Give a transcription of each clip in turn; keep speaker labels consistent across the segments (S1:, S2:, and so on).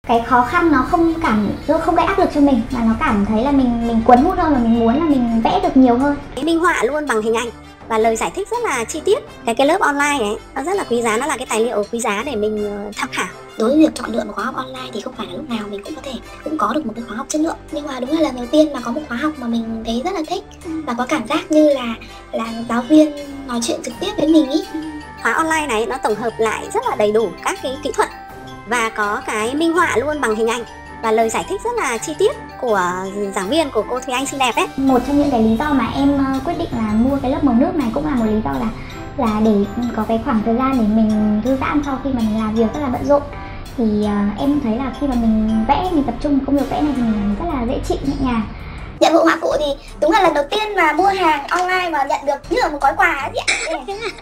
S1: cái khó khăn nó không gây áp lực cho mình, mà nó cảm thấy là mình cuốn hút hơn và mình muốn là mình vẽ được nhiều hơn.
S2: Cái minh họa luôn bằng hình ảnh và lời giải thích rất là chi tiết. Cái lớp online ấy nó rất là quý giá, nó là cái tài liệu quý giá để mình tham khảo.
S3: Đối với việc chọn lựa một khóa học online thì không phải là lúc nào mình cũng có được một cái khóa học chất lượng, nhưng mà đúng là lần đầu tiên mà có một khóa học mà mình thấy rất là thích và có cảm giác như là giáo viên nói chuyện trực tiếp với mình ý.
S2: Khóa online này nó tổng hợp lại rất là đầy đủ các cái kỹ thuật và có cái minh họa luôn bằng hình ảnh và lời giải thích rất là chi tiết của giảng viên, của cô Thùy Anh xinh đẹp ấy.
S1: Một trong những cái lý do mà em quyết định là mua cái lớp màu nước này cũng là một lý do là để có cái khoảng thời gian để mình thư giãn sau khi mà mình làm việc rất là bận rộn. Thì em thấy là khi mà mình vẽ, mình tập trung vào công việc vẽ này thì mình rất là dễ chịu, nhẹ nhàng.
S3: Nhận bộ họa cụ thì đúng là lần đầu tiên mà mua hàng online mà nhận được như là một gói quà ấy chị ạ.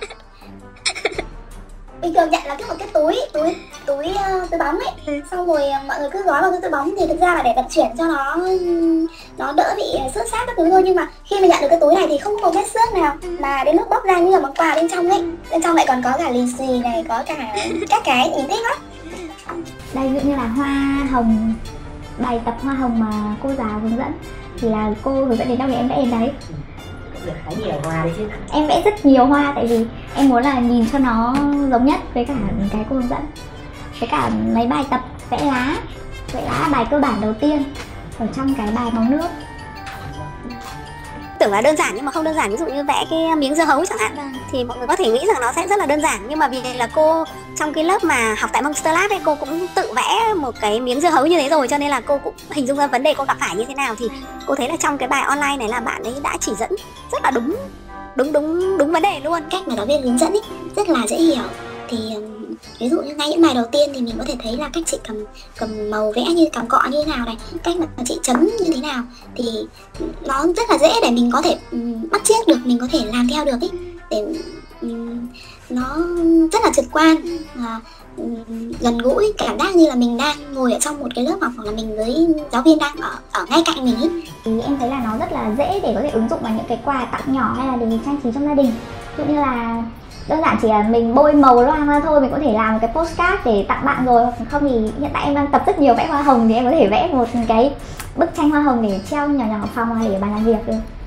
S3: Bình thường nhận là cái một cái túi bóng ấy, xong rồi mọi người cứ gói vào cái túi bóng thì thực ra là để vận chuyển cho nó đỡ bị xước xát các thứ thôi, nhưng mà khi mà nhận được cái túi này thì không có một vết xước nào, mà đến lúc bóc ra như là món quà bên trong ấy, bên trong lại còn có cả lì xì này, có cả các cái nhìn thích lắm.
S1: Đây ví dụ như là hoa hồng, bài tập hoa hồng mà cô giáo hướng dẫn thì là cô hướng dẫn đến đâu thì em vẽ đến đấy.
S4: Khá nhiều hoa đấy chứ.
S1: Em vẽ rất nhiều hoa tại vì em muốn là nhìn cho nó giống nhất với cả cái cô hướng dẫn. Với cả mấy bài tập vẽ lá là bài cơ bản đầu tiên ở trong cái bài màu nước.
S2: Tưởng là đơn giản nhưng mà không đơn giản, ví dụ như vẽ cái miếng dưa hấu chẳng hạn thì mọi người có thể nghĩ rằng nó sẽ rất là đơn giản, nhưng mà vì là cô trong cái lớp mà học tại Monster Lab ấy, cô cũng tự vẽ một cái miếng dưa hấu như thế rồi, cho nên là cô cũng hình dung ra vấn đề cô gặp phải như thế nào, thì cô thấy là trong cái bài online này là bạn ấy đã chỉ dẫn rất là đúng vấn đề luôn.
S3: Cách mà giáo viên hướng dẫn ấy rất là dễ hiểu. Thì ví dụ như ngay những bài đầu tiên thì mình có thể thấy là cách chị cầm màu vẽ như cầm cọ như thế nào này, cách mà chị chấm như thế nào, thì nó rất là dễ để mình có thể bắt chước được, mình có thể làm theo được ấy, để nó rất là trực quan và gần gũi, cảm giác như là mình đang ngồi ở trong một cái lớp học hoặc là mình với giáo viên đang ở ngay cạnh mình ấy.
S1: Thì em thấy là nó rất là dễ để có thể ứng dụng vào những cái quà tặng nhỏ hay là để trang trí trong gia đình. Ví dụ như là đơn giản chỉ là mình bôi màu loang ra thôi, mình có thể làm một cái postcard để tặng bạn rồi. Không thì hiện tại em đang tập rất nhiều vẽ hoa hồng thì em có thể vẽ một cái bức tranh hoa hồng để treo nhỏ nhỏ ở phòng hoặc để ở bàn làm việc được.